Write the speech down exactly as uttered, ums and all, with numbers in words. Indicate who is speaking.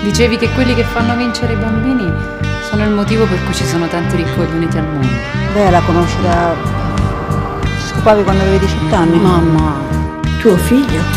Speaker 1: Dicevi che quelli che fanno vincere i bambini sono il motivo per cui ci sono tanti riccoglioniti al mondo.
Speaker 2: Beh, la conosci da... Ci scopavi quando avevi diciotto anni?
Speaker 1: Mamma.
Speaker 3: Tuo figlio